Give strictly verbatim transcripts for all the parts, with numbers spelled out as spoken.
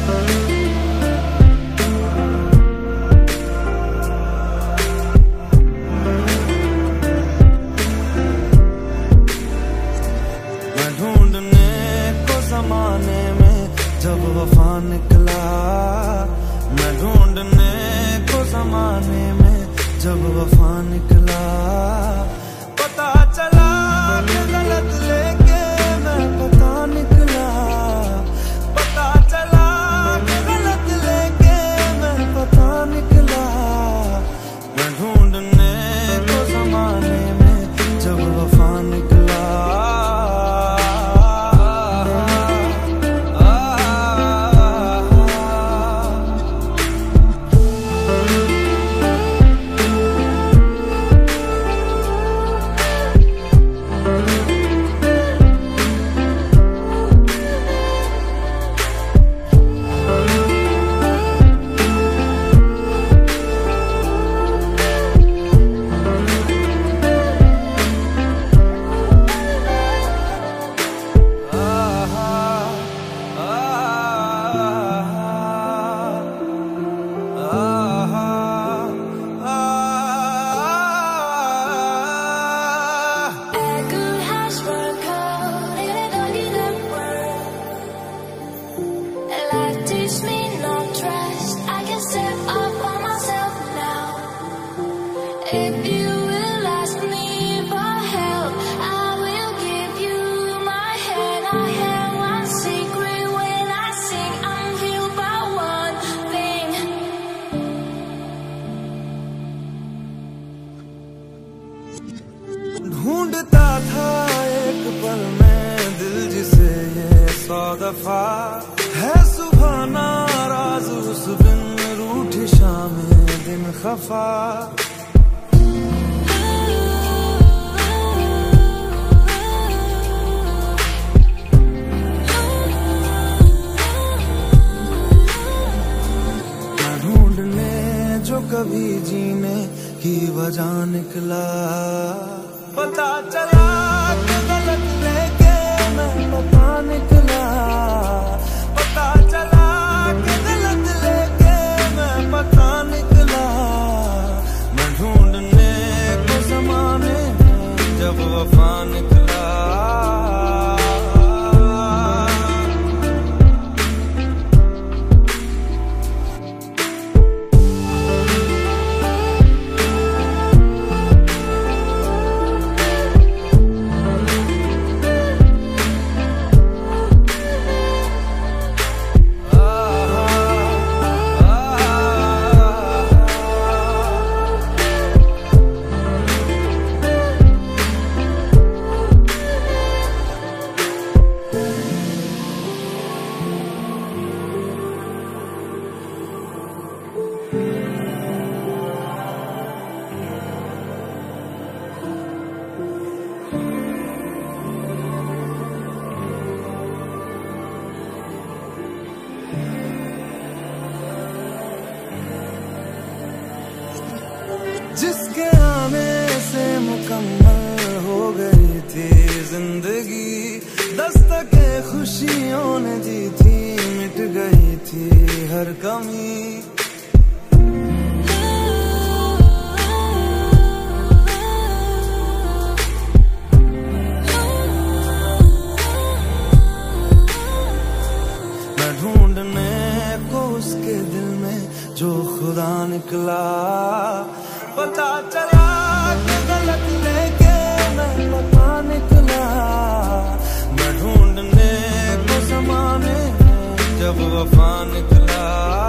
जब वफा निकला, मैं ढूंढने को जमाने में जब वफा निकला, पता चला कि गलत लेके मैं पता निकला, पता चला कि गलत लेके मैं पता निकला, मैं ढूंढने को जमाने में जब वफा निकला। If you will ask me for help, I will give you my hand. I have one secret when I sing. I'm healed by one thing. ढूंढता था एक पल में दिल जिसे ये सौ दफा, है सुबह नाराज उस बिन रूठी शामें दिन खफा। जो कभी जीने की वजह निकला, पता चला कि गलत लेके मैं पता निकला, पता चला कि गलत लेके मैं पता निकला, मैं ढूंढने को जमाने में जब वफा निकला। जिसके आने से मुकम्मल हो गई थी जिंदगी, दस्तके खुशियों ने दी थी, मिट गई थी हर कमी। मैं ढूंढने को उसके दिल में जो खुदा निकला, पता चला कि गलत लेके मैं पता निकला, मैं ढूंढने को जमाने जब वफा निकला।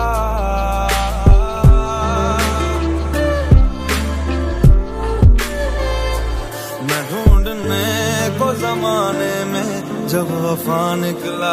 मैं ढूंढने को जमाने में जब वफा निकला।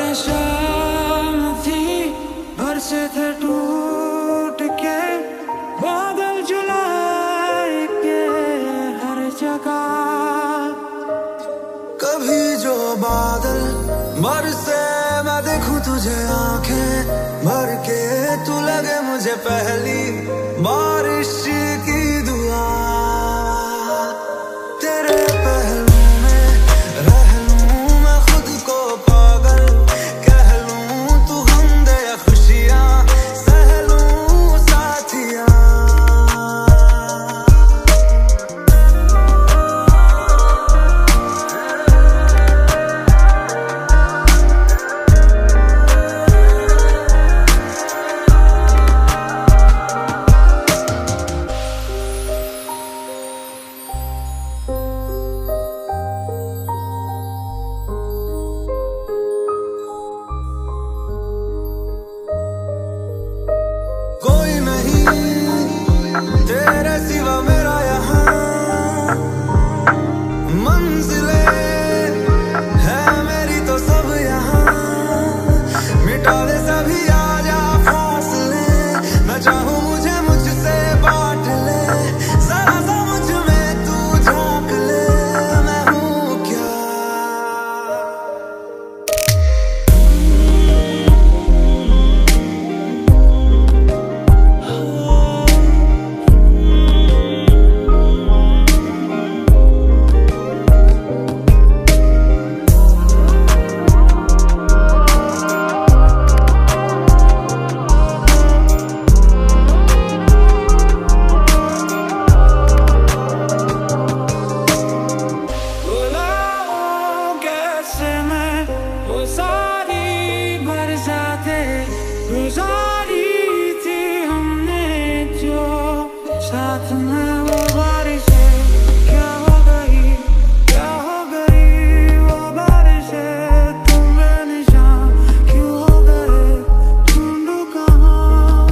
शाम थी, बरसे थे टूट के बादल जुलाई के हर जगह। कभी जो बादल बरसे मैं देखूं तुझे आंखें भर के, तू लगे मुझे पहली बारिश की दुआ। तेरे पहलू में रह लूं मैं खुद को पागल, कह लूं तू गम दे या खुशियां सह लूं साथिया। कोई नहीं तेरे सिवा मेरा यहाँ, मंजिलें है मेरी तो सब यहाँ। मिटा दे सभी आजा फासले, मैं चाहूँ मुझे मुझसे बांट ले। जरा सा मुझ में तू झांक ले, मैं हूँ क्या। वो सारी बरसातें गुजारी थी हमने जो साथ में, वो बारिशें क्या हो गई, क्या हो गई वो बारिशें। तुम बेनिशान क्यों हो गए, ढूंढूं कहाँ।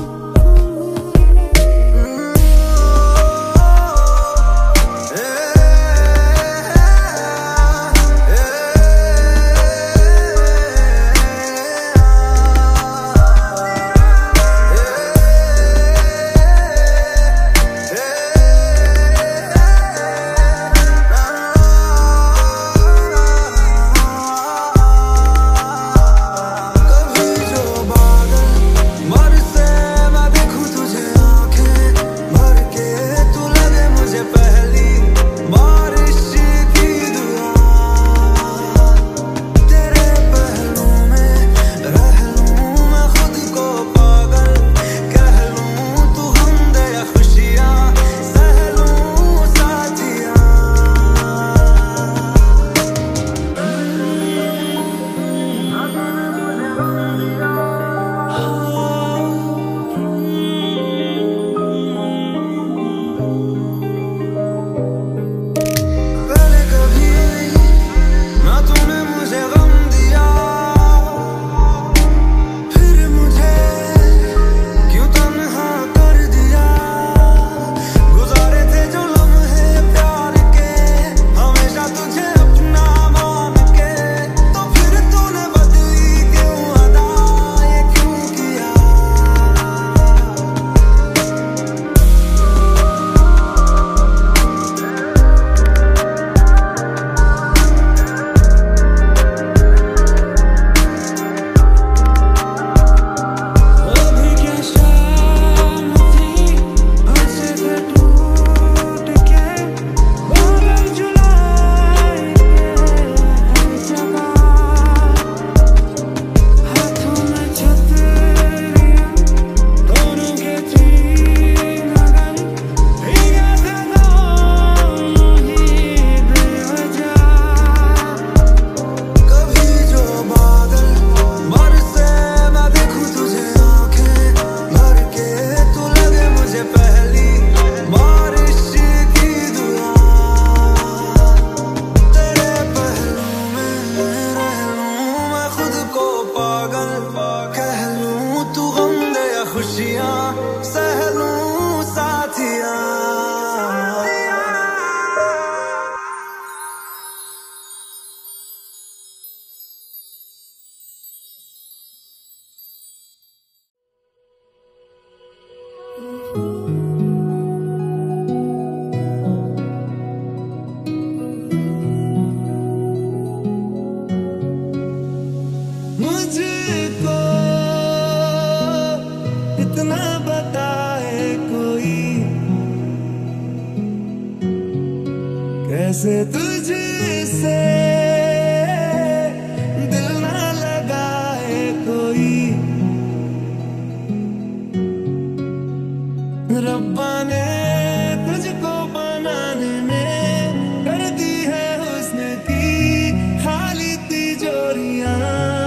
जैसे तुझसे दिल ना लगाए कोई, रब्बा ने तुझको बनाने में कर दी है हुस्न की खाली तिजोरियां।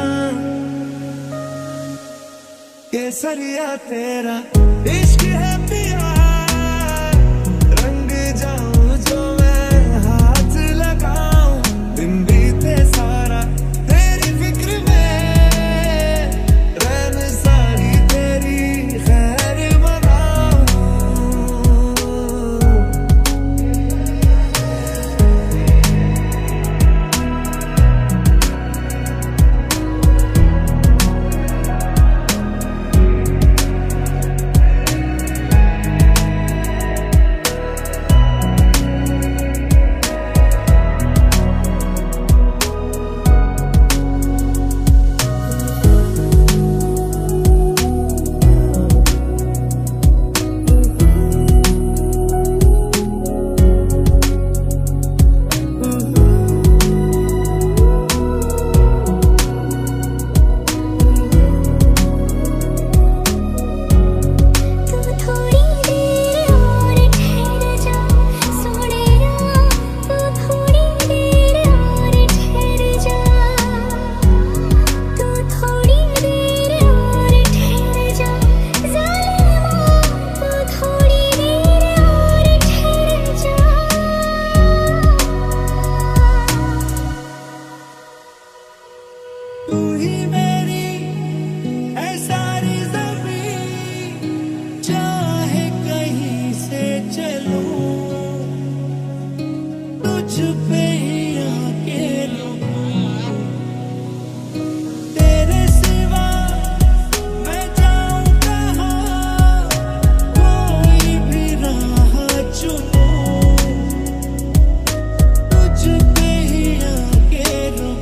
केसरिया तेरा इश्क है पिया, रंग जाऊं जो मैं हाथ लगाऊं, दिन बीते सारा तेरी फिक्र में, रैन सारी तेरी खैर मनाऊं। तू ही मेरी है सारी ज़मीं, चाहे कहीं से चलूं, तुझ पे ही आके रुकूं। तेरे सिवा मैं जाऊं कहाँ, कोई भी राह चुनूं, तुझ पे ही आके रुकूं।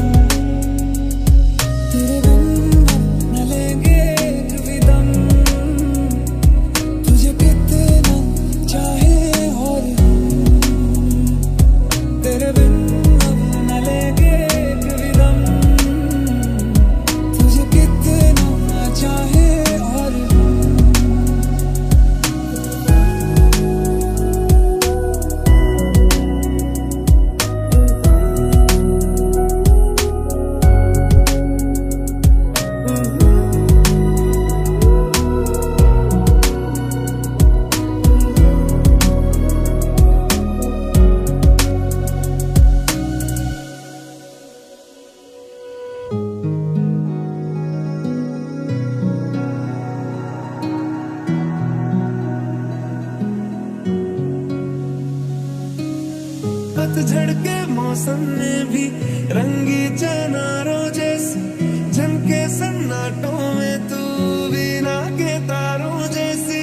पतझड़ के मौसम में भी रंगी चनारों जैसी झमके सन्नाटों में, तू बिना के तारों जैसी।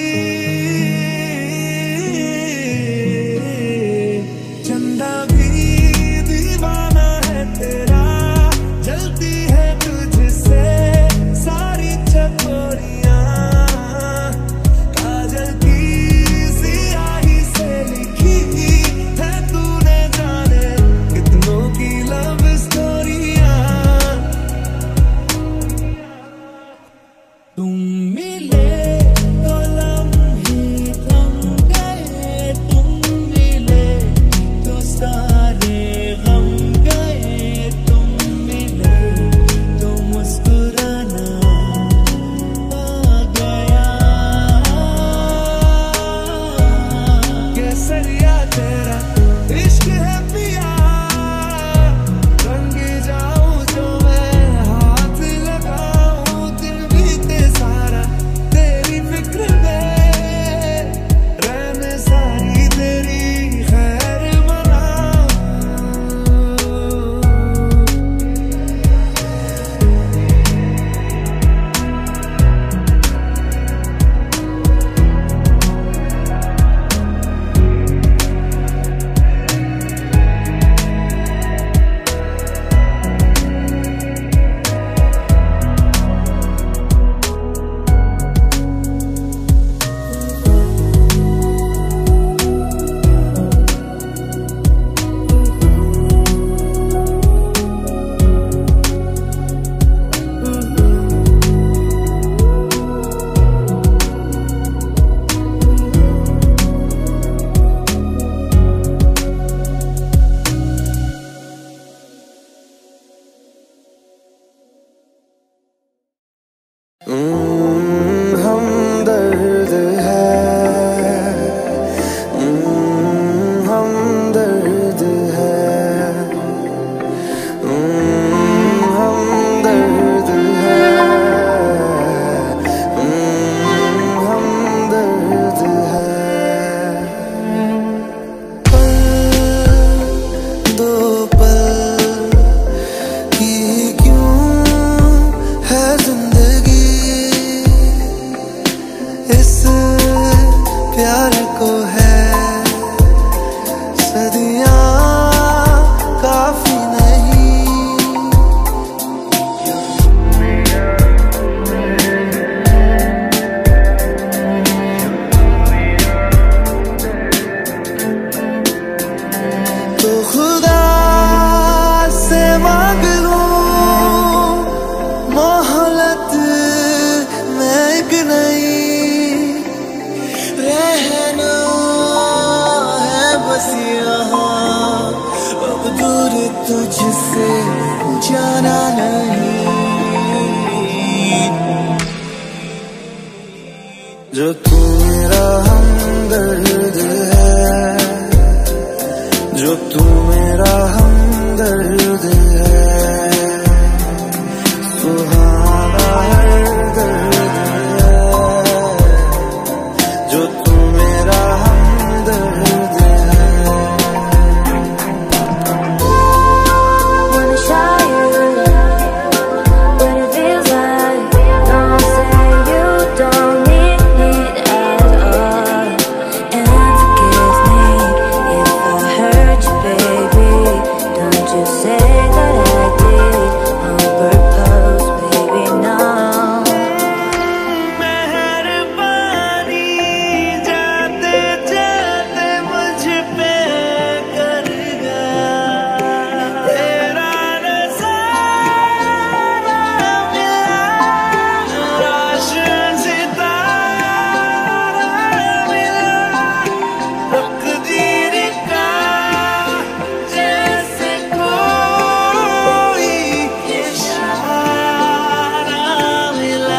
चंदा भी दीवाना है तेरा, जलती है तुझसे सारी चकोरियां, काजल की सियाही से लिखी है तूने जाने कितनों की लव स्टोरियां। तुम मिले तो लम्हे थम गए, तुम मिले तो सारे गम गए, तुम मिले तो मुस्कुराना आ गया। केसरिया तेरा इश्क है पिया, रंग जाऊं जो मैं हाथ लगाऊं, दिन बीते सारा है जिंदगी, इस प्यार को है सदियां काफी नहीं। तो खुदा से मांग लूं मोहलत मैं एक नहीं, रहना है बस यहाँ, अब दूर तुझसे जाना नहीं। जो तू मेरा हमदर्द है, जो तू मेरा हमदर्द है, सुहाना हर दर्द है, जो तू मेरा हमदर्द है। Wanna show you what it feels like. Don't say you don't need it at all. And forgive me if I hurt you, baby. Don't you say that I did on purpose, baby, no. मेहरबानी जाते जाते मुझ पे कर गया, तेरा नज़ारा मिला, रोशन सितारा मिला, तकदीर का जैसे कोई इशारा मिला।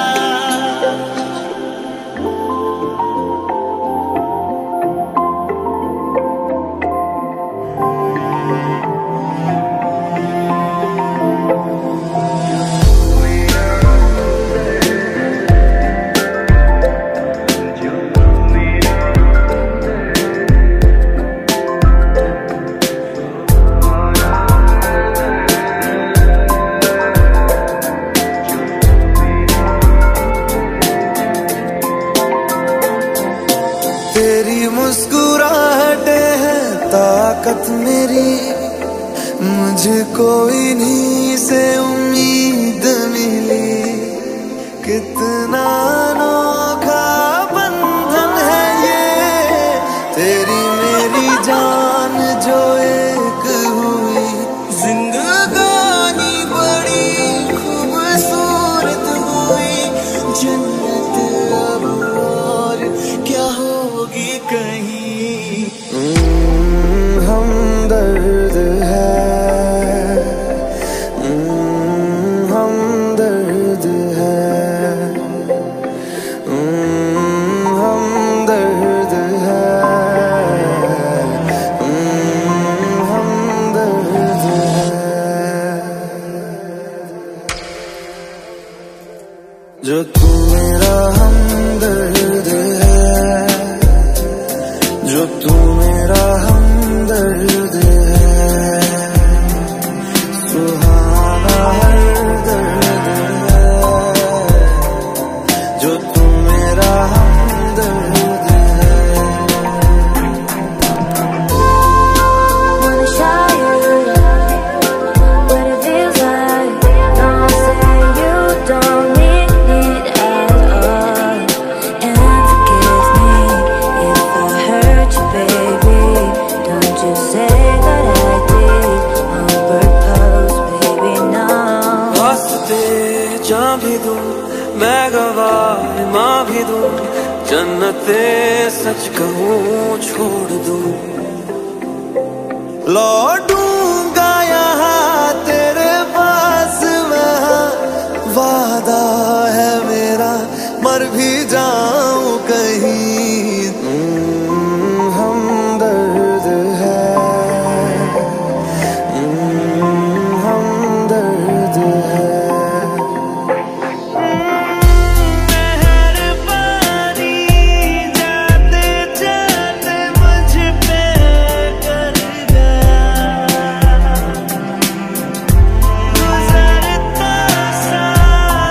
तेरी मुस्कुराहटे है ताकत मेरी, मुझको इन्हीं से उम्मीद मिली। कितना अनोखा बंधन है ये, तेरी मेरी जान जो एक हुई। जिंदगानी बड़ी खूबसूरत हुई, जन्नत अब और क्या होगी कहीं। हम्म, हमदर्द है, हम्म, हमदर्द है, हम्म, हमदर्द है, हम्म, हमदर्द है। जो तू मेरा हमदर्द है, जो तू मेरा हमदर्द है, सुहाना हर दर्द है, जो तू मेरा हमदर्द है। Wanna show you what it feels like. Don't say you don't need it at all. And forgive me if I hurt you, baby. Don't you say that I did on purpose, baby, no. वास्ते जा भी दूं मैं गवाह माँ भी दूं, जन्नते सच कहूँ छोड़ दूं, लौटूंगा यहाँ तेरे पास मैं, वादा है मेरा मर भी जाऊं कहीं। हम्म, हमदर्द है, हम्म, हमदर्द है। मेहरबानी जाते जाते मुझ पे कर गया, गुजरता सा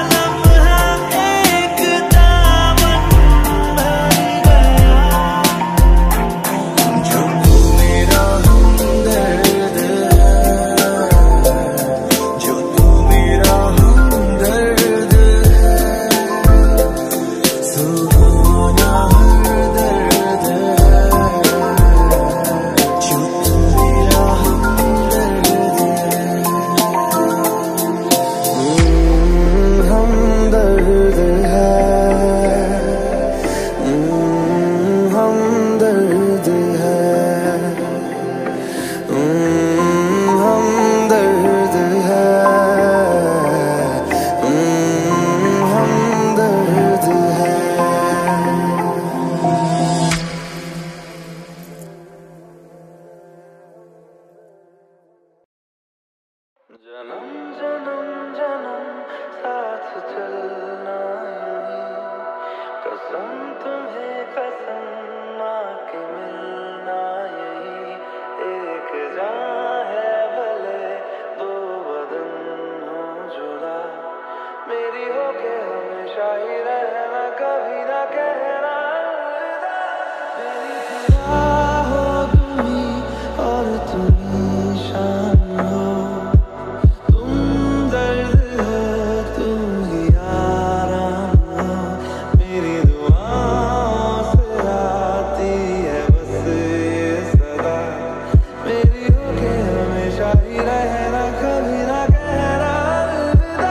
हमेशा ही रहना, कभी ना कहना अलविदा। मेरी खुदा हो तुम ही और तुम ही शाम हो, तुम दर्द हो तुम ही आराम हो। मेरी दुआओं से आती है बस ये सदा, मेरी होके हमेशा ही रहना, कभी ना कहना अलविदा।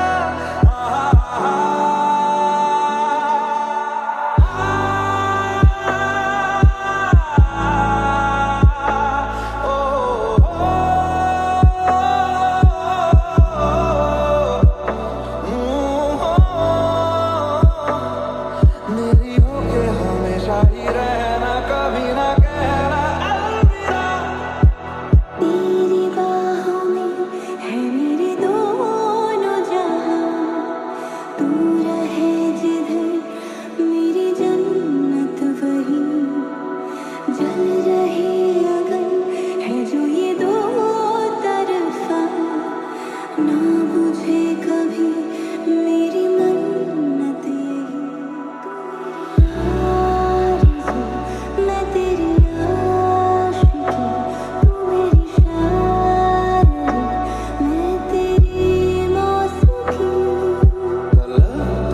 मेरी होके हमेशा ही रहना, कभी ना कहना अलविदा। तेरी बाहों में है मेरे दोनों जहां, तू रहे जिधर मेरी जन्नत वही, जल रही अगर है जो ये दो तरफा, ना बुझे कभी मेरी मन्नत यही। आरज़ू मैं तेरी आशिकी, तू मेरी शायरी, मैं तेरी मौसीकी। तलब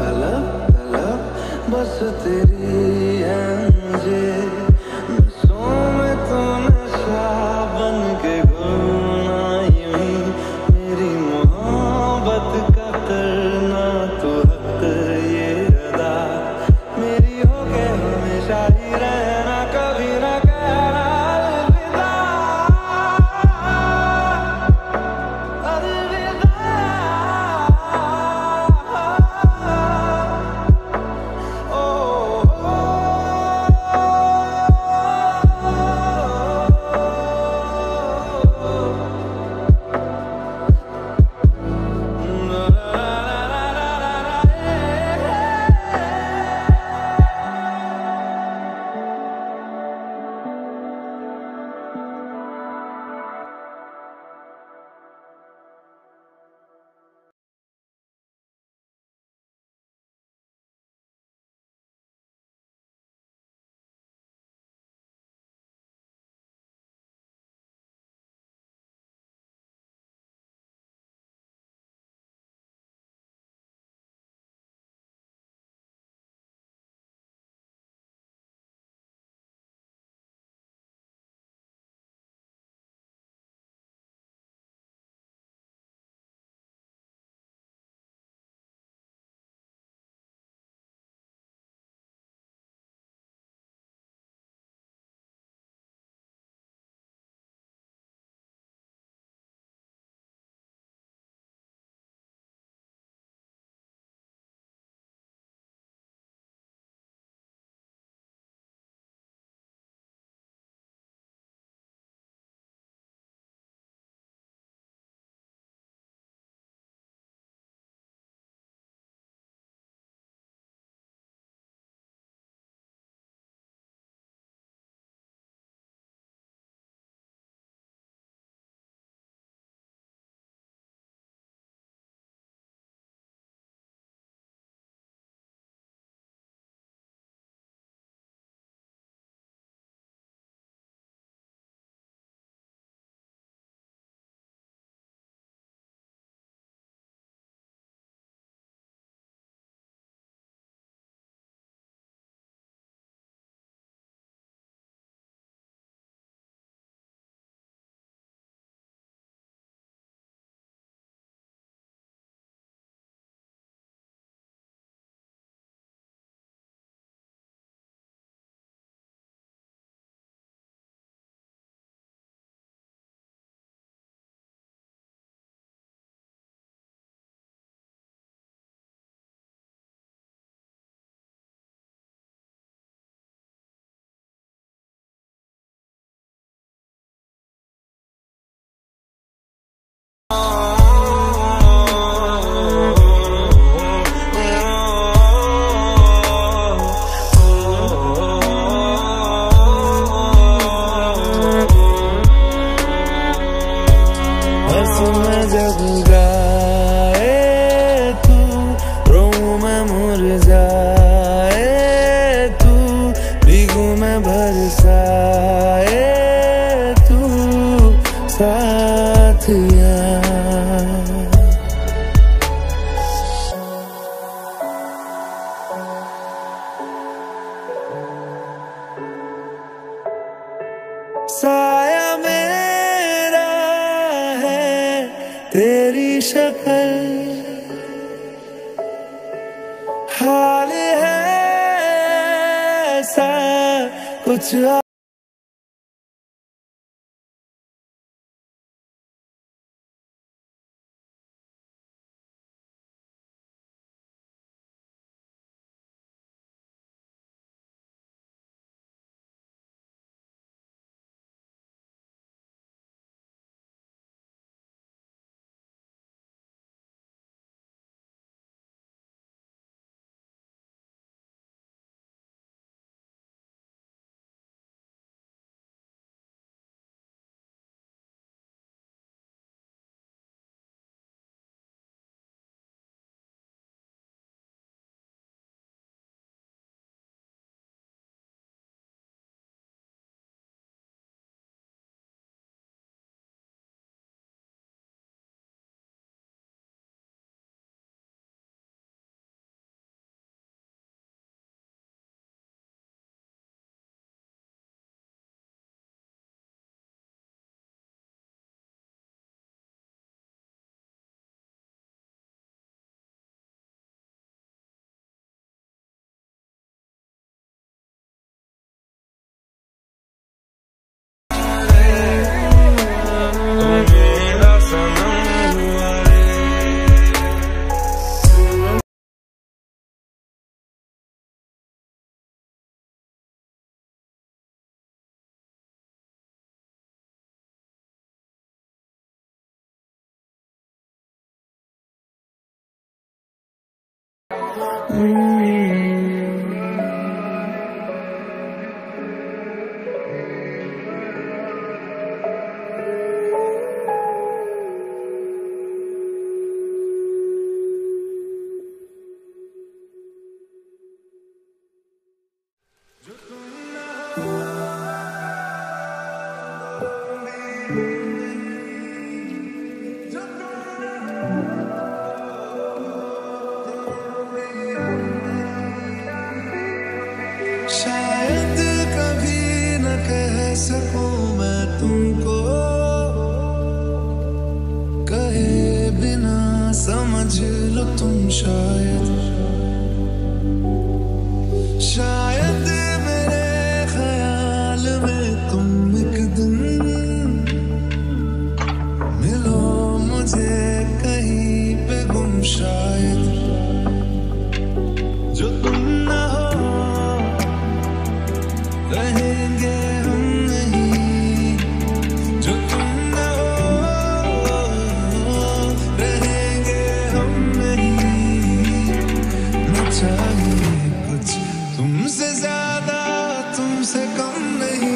जाए तू, भीगू मैं बरसाए तू साथिया। साया मेरा है तेरी शक्ल, हाल है ऐसा कुछ। शायद कभी न कह सकूं मैं तुमको, कहे बिना समझ लो तुम शायद। शायद मेरे ख्याल में तुम एक दिन मिलो मुझे कहीं पे गुम शायद। जो तुम ना हो रहेंगे हम नहीं, जो तुम ना हो रहेंगे हम नहीं। न चाहिए कुछ तुमसे ज्यादा तुमसे कम नहीं।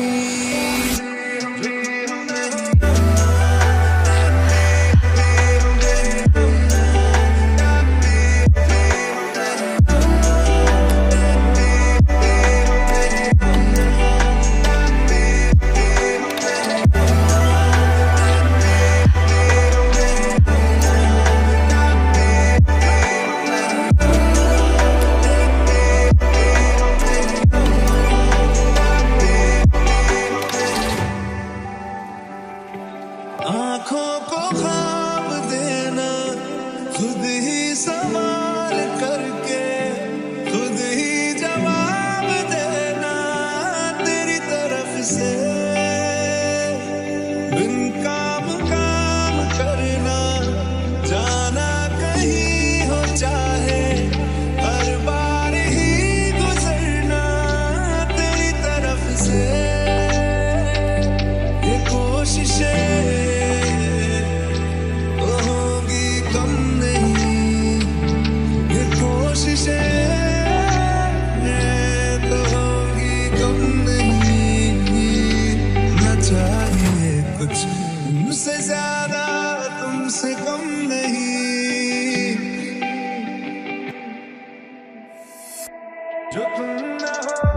जो तुम न हो